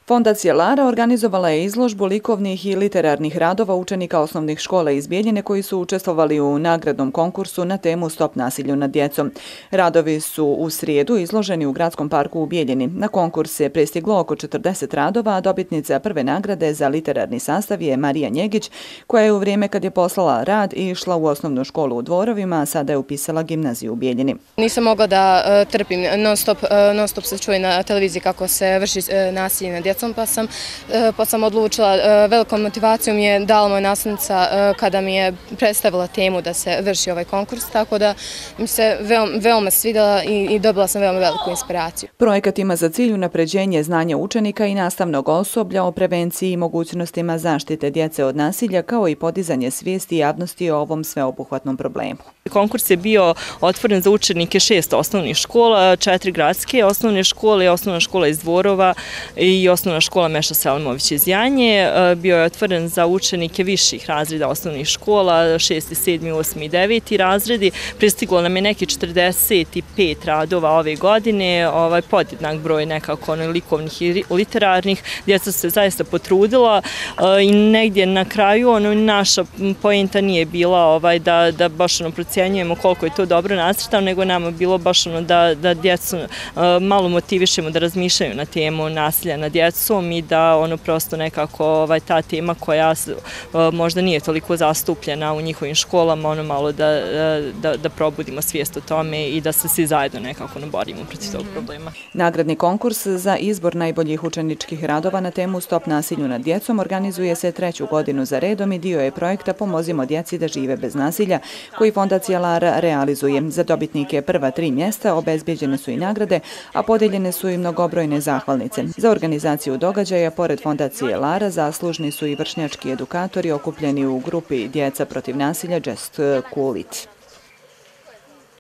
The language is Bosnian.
Fondacija Lara organizovala je izložbu likovnih i literarnih radova učenika osnovnih škola iz Bijeljine koji su učestvovali u nagradnom konkursu na temu Stop nasilju nad djecom. Radovi su u srijedu izloženi u Gradskom parku u Bijeljini. Na konkurs je pristiglo oko 40 radova, a dobitnica prve nagrade za literarni sastav je Marija Njegić, koja je u vrijeme kad je poslala rad išla u osnovnu školu u Dvorovima, a sada je upisala gimnaziju u Bijeljini. Nisam mogla da trpim, non stop se čuje na televiziji kako se vrši nasilje nad djecom, pa sam odlučila, velikom motivacijom je dala moja nastavnica kada mi je predstavila temu da se vrši ovaj konkurs, tako da mi se veoma svidjela i dobila sam veoma veliku inspiraciju. Projekat ima za cilj unapređenje znanja učenika i nastavnog osoblja o prevenciji i mogućnostima zaštite djece od nasilja, kao i podizanje svijesti javnosti o ovom sveobuhvatnom problemu. Konkurs je bio otvoren za učenike 6 osnovnih škola, 4 gradske osnovne škole, osnovna škola iz Dvorova i osnovna škola Meša Selimović iz Janje. Bio je otvoren za učenike viših razreda osnovnih škola, 6., 7., 8. i 9. razredi. Pristiglo nam je neki 45 radova ove godine, podjednak broj nekako likovnih i literarnih. Djeca su se zaista potrudila i negdje na kraju naša poenta nije bila da baš procjenjujemo koliko je to dobro nacrtano, nego nama bilo baš da djecu malo motivišemo da razmišljaju na temu nasilja nad djecom i da prosto nekako ta tema koja možda nije toliko zastupljena u njihovim školama, malo da probudimo svijest o tome i da se svi zajedno nekako borimo protiv tog problema. Nagradni konkurs za izbor najboljih učeničkih radova na temu Stop nasilju nad djecom organizuje se 3. godinu za redom i dio je projekta Pomozimo djeci da žive bez nasilja, koji Fondacija Lara realizuje. Za dobitnike prva 3 mjesta obezbijeđene su i nagrade, a podijeljene su i mnogobrojne zahvalnice. Za organizaciju događaja, pored Fondacije Lara, zaslužni su i vršnjački edukatori okupljeni u grupi Djeca protiv nasilja Just Cool It.